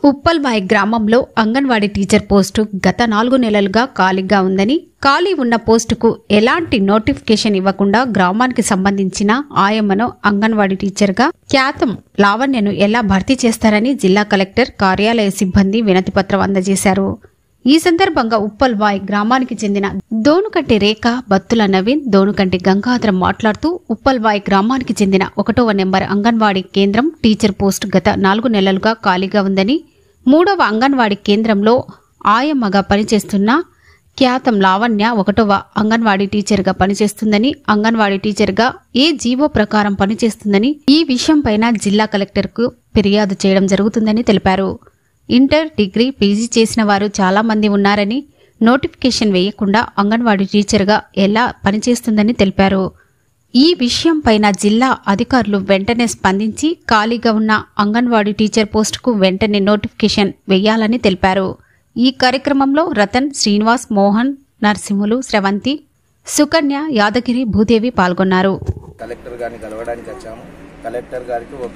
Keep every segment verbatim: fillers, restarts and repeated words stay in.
ఉప్పల్వాయి గ్రామంలో anganwadi teacher post గత నాలుగు నెలలుగా ఖాళీగా ఉందని, ఖాళీ ఉన్న పోస్టుకు ఎలాంటి నోటిఫికేషన్ ఇవ్వకుండా గ్రామానికి సంబంధించిన ఆయమ్మను అంగన్వాడీ టీచర్గా ఖ్యాతం లావణ్యను ఎలా భర్తీ చేస్తారని జిల్లా కలెక్టర్ కార్యాలయ సిబ్బంది వినతిపత్రం అందజేశారు. ఈ సందర్భంగా ఉప్పల్వాయి గ్రామానికి చెందిన దోనుకంటి రేఖ, బత్తుల నవీన్, దోనుకంటి గంగాధరం మాట్లాడుతూ ఉప్పల్వాయి గ్రామానికి చెందిన ఒకటవ నెంబర్ అంగన్వాడీ కేంద్రం టీచర్ పోస్టు గత నాలుగు నెలలుగా ఖాళీగా ఉందని, మూడవ అంగన్వాడీ కేంద్రంలో ఆయమ్మగా పనిచేస్తున్న ఖ్యాతం లావణ్య ఒకటవ అంగన్వాడీ టీచర్గా పనిచేస్తుందని, అంగన్వాడీ టీచర్గా ఏ జీవో ప్రకారం పనిచేస్తుందని, ఈ విషయంపైన జిల్లా కలెక్టర్కు ఫిర్యాదు చేయడం జరుగుతుందని తెలిపారు. ఇంటర్, డిగ్రీ, పీజీ చేసిన వారు చాలా మంది ఉన్నారని, నోటిఫికేషన్ వేయకుండా అంగన్వాడీ టీచర్గా ఎలా పనిచేస్తుందని తెలిపారు. ఈ విషయంపైన జిల్లా అధికారులు వెంటనే స్పందించి ఖాళీగా ఉన్న అంగన్వాడీ టీచర్ పోస్టుకు వెంటనే నోటిఫికేషన్ వేయాలని తెలిపారు. ఈ కార్యక్రమంలో రతన్, శ్రీనివాస్, మోహన్, నరసింహులు, స్రవంతి, సుకన్య, యాదగిరి, భూదేవి పాల్గొన్నారు. కలెక్టర్ గారిని కలవడానికి వచ్చాము. కలెక్టర్ గారికి ఒక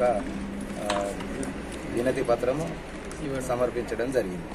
వినతి పత్రము సమర్పించడం జరిగింది.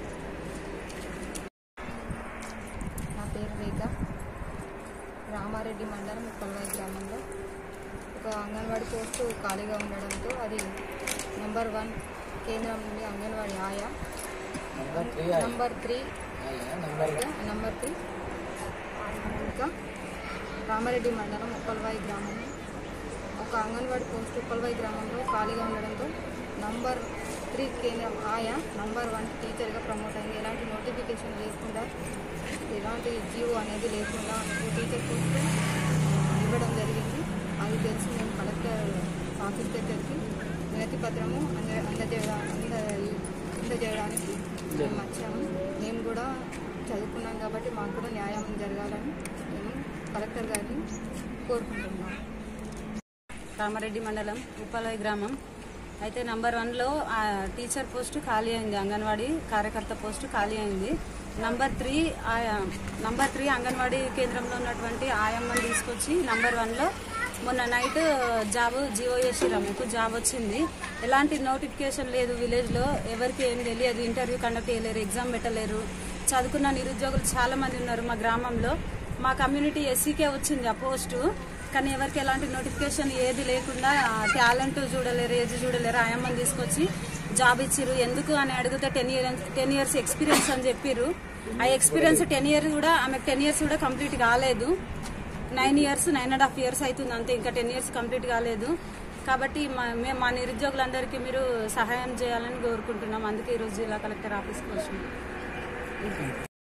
నా పేరు రేఖ. రామారెడ్డి మండలం ఉప్పల్వాయి గ్రామంలో ఒక అంగన్వాడీ పోస్టు ఖాళీగా ఉండడంతో అది నెంబర్ వన్ కేంద్రం నుండి అంగన్వాడీ ఆయా నంబర్ త్రీ నంబర్ త్రీ ఇంకా రామారెడ్డి మండలం ఉప్పల్వాయి గ్రామం ఒక అంగన్వాడీ పోస్టు ఉప్పల్వాయి గ్రామంలో ఖాళీగా ఉండడంతో నంబర్ త్రీ కేంద్రం ఆయా నంబర్ వన్ టీచర్గా ప్రమోట్ అయింది. ఎలాంటి నోటిఫికేషన్ లేకుండా, ఎలాంటి జీవో అనేది లేకుండా టీచర్ పోస్టు ఇవ్వడం జరిగింది. అది తెలిసి మేము కలెక్టర్ ఆఫీస్ దగ్గరికి వినతి పత్రము అంద అందజేయడా అంద అందజేయడానికి మేము వచ్చాము. మేము కూడా చదువుకున్నాం కాబట్టి మాకు కూడా న్యాయం జరగాలని మేము కలెక్టర్ గారిని కోరుకుంటున్నాము. రామారెడ్డి మండలం ఉప్పల్వాయి గ్రామం అయితే నంబర్ వన్లో టీచర్ పోస్టు ఖాళీ అయింది. అంగన్వాడీ కార్యకర్త పోస్టు ఖాళీ అయింది. Number three number three anganwadi కేంద్రంలో ఉన్నటువంటి ఆయమ్మని తీసుకొచ్చి నంబర్ వన్లో మొన్న నైట్ జాబ్ జీవో చేసిరా, మీకు జాబ్ వచ్చింది. ఎలాంటి నోటిఫికేషన్ లేదు విలేజ్లో, ఎవరికి ఏం తెలియదు, ఇంటర్వ్యూ కండక్ట్ చేయలేరు, ఎగ్జామ్ పెట్టలేరు. చదువుకున్న నిరుద్యోగులు చాలా మంది ఉన్నారు మా గ్రామంలో. మా కమ్యూనిటీ ఎస్సీకే వచ్చింది ఆ పోస్టు, కానీ ఎవరికి ఎలాంటి నోటిఫికేషన్ ఏది లేకుండా టాలెంట్ చూడలేరు, ఏజ్ చూడలేరు. ఆయమ్మని తీసుకొచ్చి జాబ్ ఇచ్చిర్రు. ఎందుకు అని అడిగితే ten years ten years experience అని చెప్పిర్రు. ఆ ఎక్స్పీరియన్స్ టెన్ ఇయర్స్ కూడా ఆమెకు టెన్ ఇయర్స్ కూడా కంప్లీట్ కాలేదు. Nine years nine and half years అవుతుంది అంతే, ఇంకా టెన్ ఇయర్స్ కంప్లీట్ కాలేదు. కాబట్టి మేము మా నిరుద్యోగులందరికీ మీరు సహాయం చేయాలని కోరుకుంటున్నాం. అందుకే ఈరోజు జిల్లా కలెక్టర్ ఆఫీస్కి వచ్చినాం.